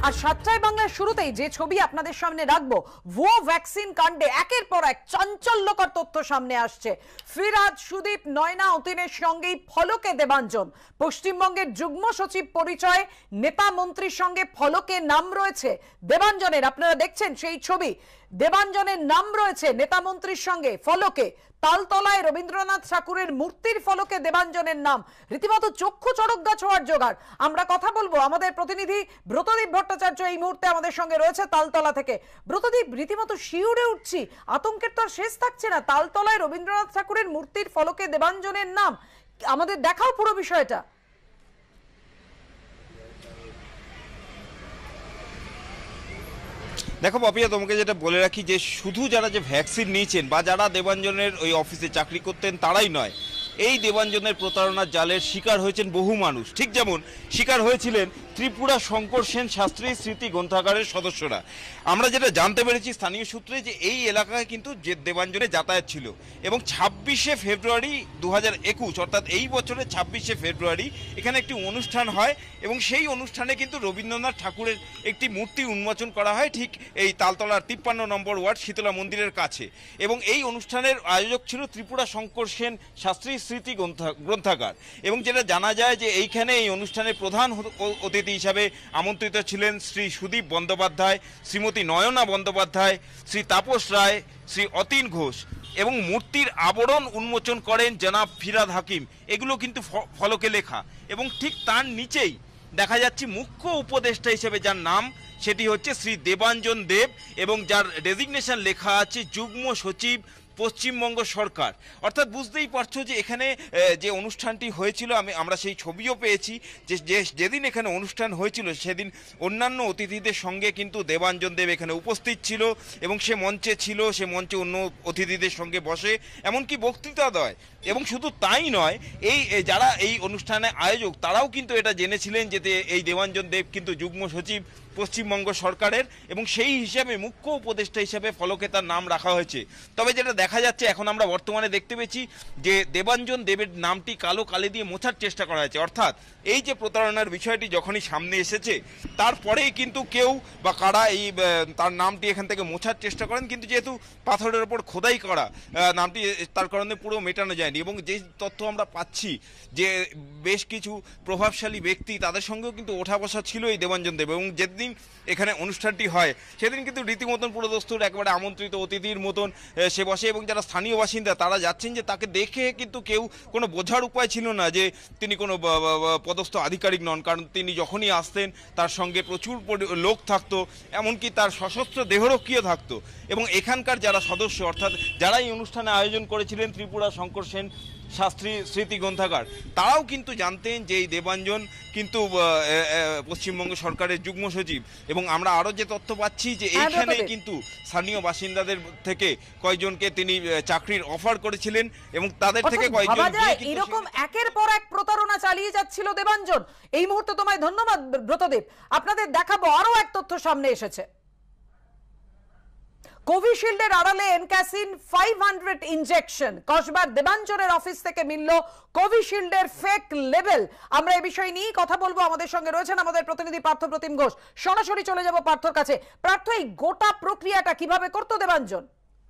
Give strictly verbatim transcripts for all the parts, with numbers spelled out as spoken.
আর সাতটায় বাংলার শুরুতেই যে ছবি আপনাদের সামনে রাখবো, ভুয়ো ভ্যাকসিন কাণ্ডে একের পর এক চাঞ্চল্যকর তথ্য সামনে আসছে। ফিরহাদ, সুদীপ, নয়না, অতীনের সঙ্গেই ফলকে দেবাঞ্জন। পশ্চিমবঙ্গের যুগ্ম সচিব পরিচয় নেতা মন্ত্রীর সঙ্গে ফলকে নাম রয়েছে দেবাঞ্জনের। আপনারা দেখছেন সেই ছবি, দেবাঞ্জনের নাম রয়েছে নেতা মন্ত্রীর সঙ্গে ফলকে। তালতলায় রবীন্দ্রনাথ ঠাকুরের মূর্তির ফলকে দেবাঞ্জনের নাম, রীতিমতো চক্ষু চড়কগাছ হওয়ার জোগাড়। আমরা কথা বলবো, আমাদের প্রতিনিধি ব্রতদীপ ভট্টাচার্য এই মুহূর্তে আমাদের সঙ্গে রয়েছে তালতলা থেকে। ব্রতদীপ, রীতিমতো শিউরে উঠছি, আতঙ্কের তো আর শেষ থাকছে না। তালতলায় রবীন্দ্রনাথ ঠাকুরের মূর্তির ফলকে দেবাঞ্জনের নাম, আমাদের দেখাও পুরো বিষয়টা। দেখো পাপিয়া, তোমাকে যেটা বলে রাখি যে শুধু যারা যে ভ্যাকসিন নিয়েছেন বা যারা দেবাঞ্জনের ওই অফিসে চাকরি করতেন তারাই নয়, এই দেবাঞ্জনের প্রতারণার জালের শিকার হয়েছেন বহু মানুষ। ঠিক যেমন শিকার হয়েছিলেন ত্রিপুরা শঙ্কর সেন শাস্ত্রী স্মৃতি গ্রন্থাগারের সদস্যরা। আমরা যেটা জানতে পেরেছি স্থানীয় সূত্রে, যে এই এলাকায় কিন্তু যে দেবাঞ্জনে যাতায়াত ছিল এবং ছাব্বিশে ফেব্রুয়ারি দু হাজার একুশ অর্থাৎ এই বছরের ছাব্বিশে ফেব্রুয়ারি এখানে একটি অনুষ্ঠান হয় এবং সেই অনুষ্ঠানে কিন্তু রবীন্দ্রনাথ ঠাকুরের একটি মূর্তি উন্মোচন করা হয় ঠিক এই তালতলার তিপ্পান্ন নম্বর ওয়ার্ড শীতলা মন্দিরের কাছে। এবং এই অনুষ্ঠানের আয়োজক ছিল ত্রিপুরা শঙ্কর সেন শাস্ত্রী স্মৃতি গ্রন্থাগার। এবং যেটা জানা যায় যে এইখানে এই অনুষ্ঠানের প্রধান অতিথি হিসাবে আমন্ত্রিত ছিলেন শ্রী সুদীপ বন্দ্যোপাধ্যায়, শ্রীমতী নয়না বন্দ্যোপাধ্যায়, শ্রী তাপস রায়, শ্রী অতীন ঘোষ, এবং মূর্তির আবরণ উন্মোচন করেন জনাব ফিরহাদ হাকিম। এগুলো কিন্তু ফলকে লেখা এবং ঠিক তার নিচেই দেখা যাচ্ছে মুখ্য উপদেষ্টা হিসেবে যার নাম, সেটি হচ্ছে শ্রী দেবাঞ্জন দেব, এবং যার ডেজিগনেশন লেখা আছে যুগ্ম সচিব পশ্চিমবঙ্গ সরকার। অর্থাৎ বুঝতেই পারছো যে এখানে যে অনুষ্ঠানটি হয়েছিল, আমি আমরা সেই ছবিও পেয়েছি যে যেদিন এখানে অনুষ্ঠান হয়েছিল সেদিন অন্যান্য অতিথিদের সঙ্গে কিন্তু দেবাঞ্জন দেব এখানে উপস্থিত ছিল এবং সে মঞ্চে ছিল, সে মঞ্চে অন্য অতিথিদের সঙ্গে বসে এমনকি বক্তৃতা দেয়। এবং শুধু তাই নয়, এই যারা এই অনুষ্ঠানে আয়োজক তারাও কিন্তু এটা জেনেছিলেন যে এই দেবাঞ্জন দেব কিন্তু যুগ্ম সচিব পশ্চিমবঙ্গ সরকারের এবং সেই হিসাবে মুখ্য উপদেষ্টা হিসাবে ফলকে তার নাম রাখা হয়েছে। তবে যেটা দেখা যাচ্ছে এখন আমরা বর্তমানে দেখতে পেয়েছি যে দেবাঞ্জন দেবের নামটি কালো কালি দিয়ে মোছার চেষ্টা করা হয়েছে। অর্থাৎ এই যে প্রতারণার বিষয়টি যখনই সামনে এসেছে তারপরেই কিন্তু কেউ বা কারা এই তার নামটি এখান থেকে মোছার চেষ্টা করেন, কিন্তু যেহেতু পাথরের ওপর খোদাই করা নামটি, তার কারণে পুরো মেটানো যায়নি। এবং যে তথ্য আমরা পাচ্ছি যে বেশ কিছু প্রভাবশালী ব্যক্তি তাদের সঙ্গেও কিন্তু ওঠা বসা ছিল এই দেবাঞ্জন দেব, এবং যেদিন এখানে অনুষ্ঠানটি হয় সেদিন কিন্তু রীতিমতন পুরোদস্তুর একেবারে আমন্ত্রিত অতিথির মতন সে বসে, এবং যারা স্থানীয় বাসিন্দা তারা যাচ্ছেন যে তাকে দেখে কিন্তু কেউ কোনো বোঝার উপায় ছিল না যে তিনি কোনো পদস্থ আধিকারিক নন, কারণ তিনি যখনই আসতেন তার সঙ্গে প্রচুর লোক থাকতো, এমনকি তার সশস্ত্র দেহরক্ষীও থাকতো। এবং এখানকার যারা সদস্য অর্থাৎ যারা এই অনুষ্ঠানে আয়োজন করেছিলেন ত্রিপুরা শঙ্কর সেন শাস্ত্রী স্মৃতি গ্রন্থাগার, তারাও কিন্তু জানতেন যে এই দেবাঞ্জন কিন্তু পশ্চিমবঙ্গ সরকারের যুগ্ম সচিব। এবং আমরা আরো যে তথ্য পাচ্ছি যে এইখানে কিন্তু স্থানীয় বাসিন্দাদের থেকে কয়েকজনকে তিনি চাকরির অফার করেছিলেন এবং তাদের থেকে কয়েকজন এরকম একের পর এক প্রতারণা চালিয়ে যাচ্ছিল দেবাঞ্জন। এই মুহূর্তে তোমায় ধন্যবাদ ব্রতদীপ। আপনাদের দেখাবো আরো এক তথ্য সামনে এসেছে। কোভিশিল্ডের আড়ালে এনকাসিন ফাইভ হান্ড্রেড ইনজেকশন, কসবার দেবাঞ্জনের অফিস থেকে মিলল কোভিশিল্ডের ফেক লেভেল। আমরা এই বিষয় নিয়ে কথা বলবো, আমাদের সঙ্গে রয়েছেন আমাদের প্রতিনিধি পার্থ প্রতিম ঘোষ। সরাসরি চলে যাব পার্থর কাছে। পার্থ, এই গোটা প্রক্রিয়াটা কিভাবে করতো দেবাঞ্জন?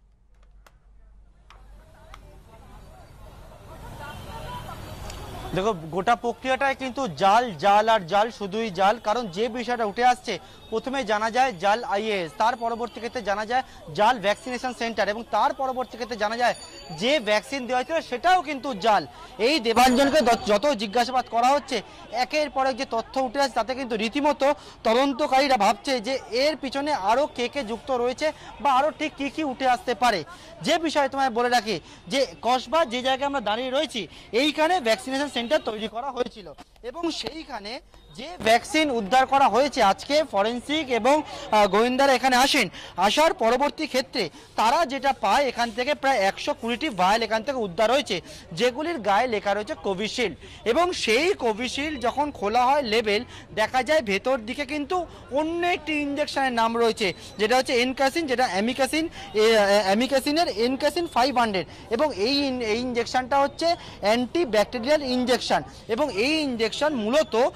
দেখো, গোটা প্রক্রিয়াটাই কিন্তু জাল জাল আর জাল, শুধুই জাল। কারণ যে বিষয়টা উঠে আসছে, প্রথমে জানা যায় জাল আইএএস, তার পরবর্তী ক্ষেত্রে জানা যায় জাল ভ্যাকসিনেশন সেন্টার, এবং তার পরবর্তী ক্ষেত্রে জানা যায় যে ভ্যাকসিন দেওয়া হয়েছিল সেটাও কিন্তু জাল। এই দেবাঞ্জনকে যত জিজ্ঞাসাবাদ করা হচ্ছে, একের পর এক যে তথ্য উঠে আসছে তাতে কিন্তু রীতিমতো তদন্তকারীরা ভাবছে যে এর পিছনে আরও কে কে যুক্ত রয়েছে বা আরও ঠিক কী কী উঠে আসতে পারে। যে বিষয়ে তোমায় বলে রাখি যে কসবা যে জায়গায় আমরা দাঁড়িয়ে রয়েছি, এইখানে ভ্যাকসিনেশন সেন্টার তৈরি করা হয়েছিল এবং সেইখানে যে ভ্যাকসিন উদ্ধার করা হয়েছে, আজকে ফরেন্সিক এবং গোয়েন্দারা এখানে আসেন। আসার পরবর্তী ক্ষেত্রে তারা যেটা পায়, এখান থেকে প্রায় একশো কুড়িটি ভাইল এখান থেকে উদ্ধার হয়েছে, যেগুলির গায়ে লেখা রয়েছে কোভিশিল্ড। এবং সেই কোভিশিল্ড যখন খোলা হয় লেবেল, দেখা যায় ভেতর দিকে কিন্তু অন্য একটি ইঞ্জেকশনের নাম রয়েছে, যেটা হচ্ছে এনকাসিন, যেটা অ্যামিকাসিন অ্যামিকাসিনের এনকাসিন ফাইভ হান্ড্রেড। এবং এই এই ইঞ্জেকশনটা হচ্ছে অ্যান্টি ব্যাকটেরিয়াল ইঞ্জেকশন, এবং এই ইঞ্জেকশন মূলত যাদের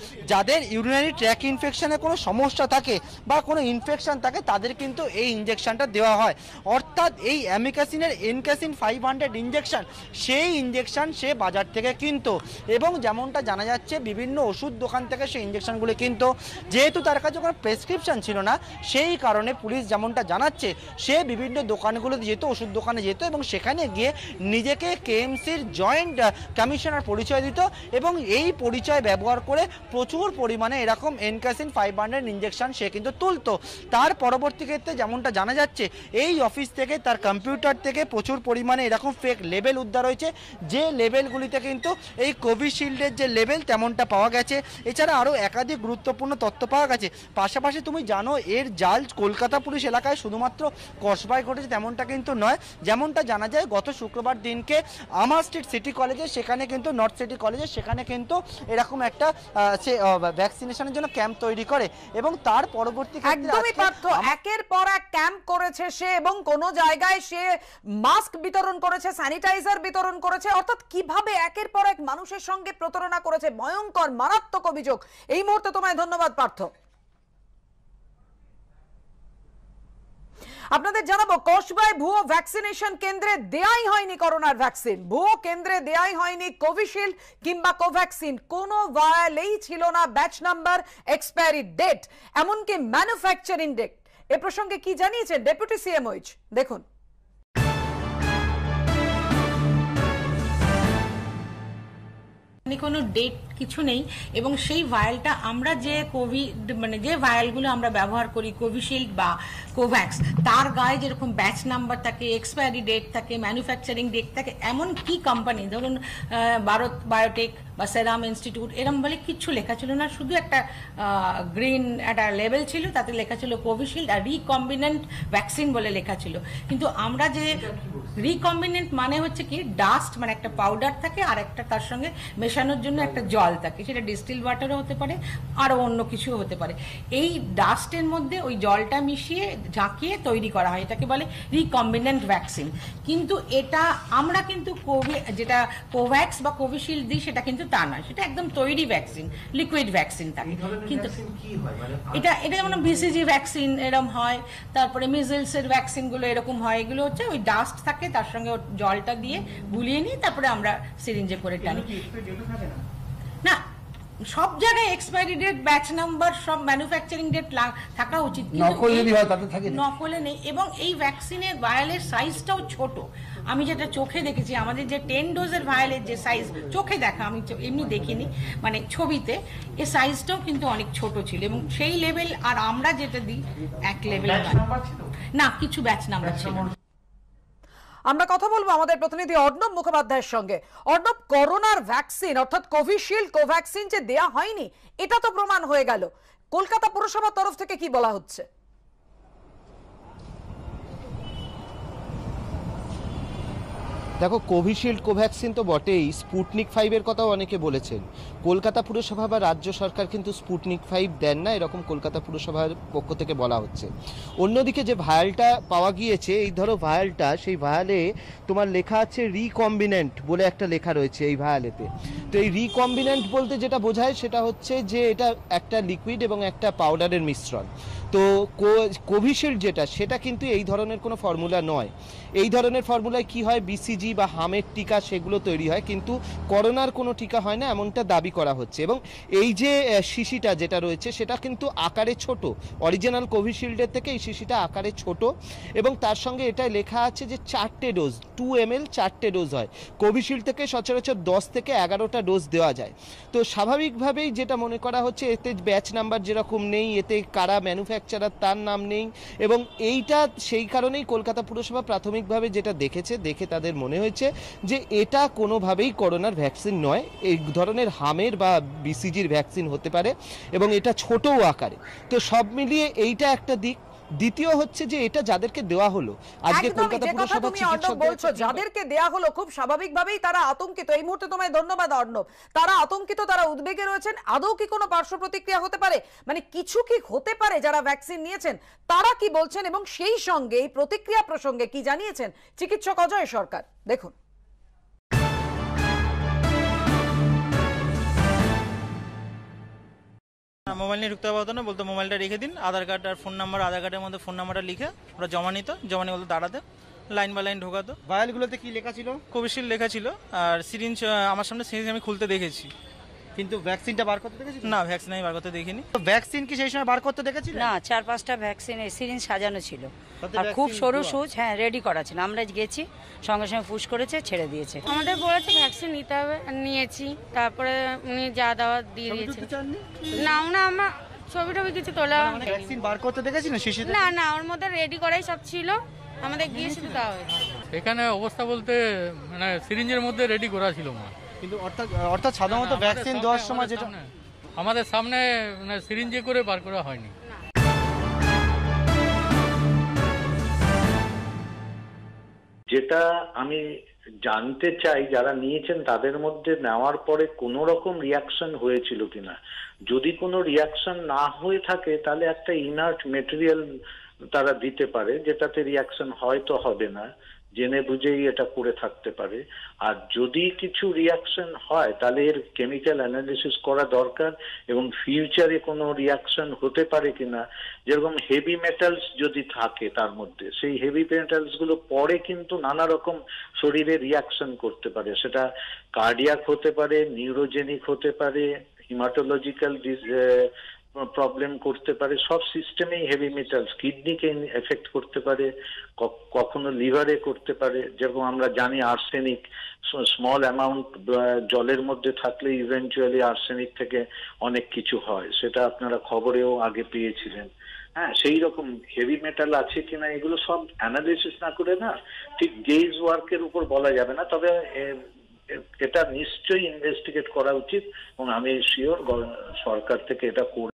যাদের ইউরিনারি ট্র্যাক ইনফেকশনের কোনো সমস্যা থাকে বা কোনো ইনফেকশন থাকে তাদের কিন্তু এই ইঞ্জেকশনটা দেওয়া হয়। অর্থাৎ এই অ্যামিকাসিনের এনকাসিন ফাইভ হান্ড্রেড ইঞ্জেকশন, সেই ইঞ্জেকশন সে বাজার থেকে কিনতো এবং যেমনটা জানা যাচ্ছে বিভিন্ন ওষুধ দোকান থেকে সেই ইঞ্জেকশনগুলো কিনতো। যেহেতু তার কাছে কোনো প্রেসক্রিপশন ছিল না, সেই কারণে পুলিশ যেমনটা জানাচ্ছে সে বিভিন্ন দোকানগুলোতে যেত, ওষুধ দোকানে যেত এবং সেখানে গিয়ে নিজেকে কেএমসির জয়েন্ট কমিশনার পরিচয় দিত এবং এই পরিচয় ব্যবহার করে প্রচুর পরিমাণে এরকম এনকাসিন ফাইভ হান্ড্রেড ইঞ্জেকশন সে কিন্তু তুলতো। তার পরবর্তী ক্ষেত্রে যেমনটা জানা যাচ্ছে এই অফিস থেকে তার কম্পিউটার থেকে প্রচুর পরিমাণে এরকম ফেক লেবেল উদ্ধার হয়েছে, যে লেবেলগুলিতে কিন্তু এই কোভিশিল্ডের যে লেবেল তেমনটা পাওয়া গেছে। এছাড়া আরও একাধিক গুরুত্বপূর্ণ তথ্য পাওয়া গেছে। পাশাপাশি তুমি জানো এর জাল কলকাতা পুলিশ এলাকায় শুধুমাত্র কসবায় ঘটেছে তেমনটা কিন্তু নয়। যেমনটা জানা যায় গত শুক্রবার দিনকে আমার স্ট্রিট সিটি কলেজে, সেখানে কিন্তু নর্থ সিটি কলেজে সেখানে কিন্তু এরকম একটা সে ভ্যাকসিনেশনের জন্য ক্যাম্প তৈরি করে এবং তার পরবর্তী একদমই পার্থ একের পর এক ক্যাম্প করেছে সে এবং কোন জায়গায় সে মাস্ক বিতরণ করেছে, স্যানিটাইজার বিতরণ করেছে। অর্থাৎ কিভাবে একের পর এক মানুষের সঙ্গে প্রতারণা করেছে, ভয়ঙ্কর মারাত্মক অভিযোগ। এই মুহূর্তে তোমায় ধন্যবাদ পার্থ। আপনাদের জানাবো কসবায় ভুয়ো ভ্যাকসিনেশন কেন্দ্রে দেয়াই হয়নি করোনার ভ্যাকসিন, ভুয়ো কেন্দ্রে দেয়াই হয়নি কোভিশিল্ড কিংবা কোভ্যাক্সিন, কোনো ভায়ালেই ছিল না ব্যাচ নাম্বার, এক্সপায়ারি ডেট, এমনকি ম্যানুফ্যাকচারিং ডেট। এ প্রসঙ্গে কি জানিয়েছেন ডেপুটি সিএমওইচ, দেখুন। কোনো ডেট কিছু নেই এবং সেই ভায়ালটা আমরা যে কোভিড মানে যে ভায়ালগুলো আমরা ব্যবহার করি কোভিশিল্ড বা কোভ্যাক্স, তার গায়ে যেরকম ব্যাচ নাম্বার থাকে, এক্সপায়ারি ডেট থাকে, ম্যানুফ্যাকচারিং ডেট থাকে, এমন কি কোম্পানি ধরুন ভারত বায়োটেক বা সেরাম ইনস্টিটিউট এরম বলে কিচ্ছু লেখা ছিল না। শুধু একটা গ্রিন একটা লেবেল ছিল, তাতে লেখা ছিল কোভিশিল্ড আর রিকম্বিনেন্ট ভ্যাকসিন বলে লেখা ছিল। কিন্তু আমরা যে রিকম্বিনেন্ট মানে হচ্ছে কি ডাস্ট, মানে একটা পাউডার থাকে আর একটা তার সঙ্গে মেশানোর জন্য একটা জল থাকে, সেটা ডিস্টিল ওয়াটারও হতে পারে আরও অন্য কিছু হতে পারে। এই ডাস্টের মধ্যে ওই জলটা মিশিয়ে ঝাঁকিয়ে তৈরি করা হয়, এটাকে বলে রিকম্বিনেন্ট ভ্যাকসিন। কিন্তু এটা আমরা কিন্তু কোভি যেটা কোভ্যাক্স বা কোভিশিল্ড দিই সেটা কিন্তু তা নয়, সেটা একদম তৈরি ভ্যাকসিন, লিকুইড ভ্যাকসিন থাকে। কিন্তু এটা এটা যেমন বিসিজি ভ্যাকসিন এরকম হয়, তারপরে মিজেলসের ভ্যাকসিনগুলো এরকম হয়। এগুলো হচ্ছে ওই ডাস্ট থাকে, তার সঙ্গে জলটা দিয়ে গুলিয়ে নিয়ে তারপরে আমরা সিরিঞ্জে করে টানি। না, সব জায়গায় এক্সপায়ারি ডেট, ব্যাচ নাম্বার, সব ম্যানুফ্যাকচারিং ডেট থাকা উচিত, নকলে নেই। এবং এই ভ্যাকসিনের ভায়ালের সাইজটাও ছোট। আমি যেটা চোখে দেখেছি, আমাদের যে টেন ডোজের ভায়ালের যে সাইজ চোখে দেখা, আমি এমনি দেখিনি, মানে ছবিতে, এ সাইজটাও কিন্তু অনেক ছোট ছিল এবং সেই লেভেল আর আমরা যেটা দিই এক লেভেল না, কিছু ব্যাচ নাম্বার ছিল। আমরা কথা বলবো আমাদের প্রতিনিধি অর্ণব মুখোপাধ্যায়ের সঙ্গে। অর্ণব, করোনার ভ্যাকসিন অর্থাৎ কোভিশিল্ড কোভ্যাক্সিন যে দেয়া হয়নি এটা তো প্রমাণ হয়ে গেল, কলকাতা পুরসভার তরফ থেকে কি বলা হচ্ছে? দেখো, কোভিশিল্ড কোভ্যাক্সিন তো বটেই, স্পুটনিক ফাইভের কথাও অনেকে বলেছেন। কলকাতা পুরসভা বা রাজ্য সরকার কিন্তু স্পুটনিক ফাইভ দেন না, এরকম কলকাতা পুরসভার পক্ষ থেকে বলা হচ্ছে। অন্যদিকে যে ভায়ালটা পাওয়া গিয়েছে, এই ধরো ভায়ালটা, সেই ভায়ালে তোমার লেখা আছে রিকম্বিনেন্ট বলে একটা লেখা রয়েছে এই ভায়ালেতে। তো এই রিকম্বিনেন্ট বলতে যেটা বোঝায় সেটা হচ্ছে যে এটা একটা লিকুইড এবং একটা পাউডারের মিশ্রণ। তো কোভিশিল্ড যেটা, সেটা কিন্তু এই ধরনের কোনো ফর্মুলা নয়। এই ধরনের ফর্মুলায় কি হয়, বিসিজি বা হামের টিকা সেগুলো তৈরি হয়, কিন্তু করোনার কোনো টিকা হয় না এমনটা দাবি করা হচ্ছে। এবং এই যে শিশিটা যেটা রয়েছে সেটা কিন্তু আকারে ছোট, অরিজিনাল কোভিশিল্ডের থেকে এই শিশিটা আকারে ছোট এবং তার সঙ্গে এটা লেখা আছে যে চারটে ডোজ, টু এম এল চারটে ডোজ হয়। কোভিশিল্ড থেকে সচরাচর দশ থেকে এগারোটা ডোজ দেওয়া যায়। তো স্বাভাবিকভাবেই যেটা মনে করা হচ্ছে, এতে ব্যাচ নাম্বার যেরকম নেই, এতে কারা ম্যানুফ্যাকচারার তার নাম নেই এবং এইটা সেই কারণেই কলকাতা পুরসভা প্রাথমিকভাবে যেটা দেখেছে, দেখে তাদের মনে হয়েছে যে এটা কোনোভাবেই করোনার ভ্যাকসিন নয়, এই ধরনের হামের বা বিসিজির ভ্যাকসিন হতে পারে এবং এটা ছোটও আকারে। তো সব মিলিয়ে এইটা একটা দিক। দ্বিতীয় হচ্ছে যে এটা যাদেরকে দেওয়া হলো, আজকে কলকাতা পুরসভা চিকিৎসক বলছো যাদেরকে দেয়া হলো, খুব স্বাভাবিকভাবেই তারা আতঙ্কিত। এই মুহূর্তে তোমায় ধন্যবাদ অর্ণব। তারা আতঙ্কিত, তারা উদ্বেগে রয়েছেন। আদৌ কি কোনো পার্শ্ব প্রতিক্রিয়া হতে পারে, মানে কিছু কি হতে পারে? যারা ভ্যাকসিন নিয়েছেন তারা কি বলছেন এবং সেই সঙ্গে এই প্রতিক্রিয়া প্রসঙ্গে কি জানিয়েছেন চিকিৎসক অজয় সরকার, দেখুন। মোবাইল নিয়ে ঢুকতে পারবো না, বলতো মোবাইলটা রেখে দিন, আধার কার্ড আর ফোন নাম্বার, আধার কার্ডের মধ্যে ফোন নাম্বারটা লিখে ওরা জমা নিত, জমা নিয়ে বলতো দাঁড়াতে, লাইন বা লাইন ঢোকাতো। ভায়ালগুলোতে কি লেখা ছিল? কোভিশিল্ড লেখা ছিল, আর সিরিঞ্জ আমার সামনে সিরিঞ্জ আমি খুলতে দেখেছি, কিন্তু ভ্যাকসিনটা বার করতে দেখেছি না ভ্যাকসিন আমি বার করতে দেখিনি। ভ্যাকসিন কি সেই সময় বার করতে দেখেছি না, চার পাঁচটা ভ্যাকসিন সিরিঞ্জ সাজানো ছিল তাতে আর খুব vaccine সরু দেওয়া? সুচ, হ্যাঁ রেডি করা ছিল। আমরা গেছি, সঙ্গে সঙ্গে পুশ করেছে, ছেড়ে দিয়েছে। আমাদের বলেছে ভ্যাকসিন নিতে হবে, নিয়েছি, তারপরে উনি যা দেওয়া দিয়ে দিয়েছে। না না, আমার ছবি টবি কিছু তোলা মানে ভ্যাকসিন বার করতে দেখেছি না শিশুদের? না না, ওর মধ্যে রেডি করাই সব ছিল, আমাদের গিয়ে শুধু দেওয়া হয়েছে। এখানে অবস্থা বলতে মানে সিরিঞ্জের মধ্যে রেডি করা ছিল মা। কিন্তু অর্থাৎ অর্থাৎ সাধারণত আমাদের ভ্যাকসিন সামনে- দেওয়ার সময় আমাদের যেটা সামনে- আমাদের সামনে মানে সিরিঞ্জে করে বার করা হয়নি। যেটা আমি জানতে চাই যারা নিয়েছেন তাদের মধ্যে নেওয়ার পরে কোনো রকম রিয়াকশন হয়েছিল কিনা। যদি কোনো রিয়াকশন না হয়ে থাকে তাহলে একটা ইনার্ট মেটেরিয়াল তারা দিতে পারে, যেটাতে রিয়াকশন হয়তো হবে না, জেনে বুঝেই এটা করে থাকতে পারে। আর যদি কিছু রিয়াকশন হয় তাহলে এর কেমিক্যাল অ্যানালিসিস করা দরকার, এবং ফিউচারে কোনো রিয়াকশন হতে পারে কিনা। যেরকম হেভি মেটালস যদি থাকে তার মধ্যে, সেই হেভি মেটালস গুলো পরে কিন্তু নানা রকম শরীরে রিয়াকশন করতে পারে, সেটা কার্ডিয়াক হতে পারে, নিউরোজেনিক হতে পারে, হিমাটোলজিক্যাল প্রবলেম করতে পারে। সব সিস্টেমেই হেভি মেটালস, কিডনিকে এফেক্ট করতে পারে, কখনো লিভারে করতে পারে। যেরকম আমরা জানি আর্সেনিক স্মল অ্যামাউন্ট জলের মধ্যে থাকলে ইভেন্চুয়ালি আর্সেনিক থেকে অনেক কিছু হয়, সেটা আপনারা খবরেও আগে পেয়েছিলেন। হ্যাঁ, সেই রকম হেভি মেটাল আছে কিনা এগুলো সব অ্যানালিসিস না করে না ঠিক গেজ ওয়ার্কের উপর বলা যাবে না। তবে এটা নিশ্চয়ই ইনভেস্টিগেট করা উচিত, এবং আমি শিওর সরকার থেকে এটা করে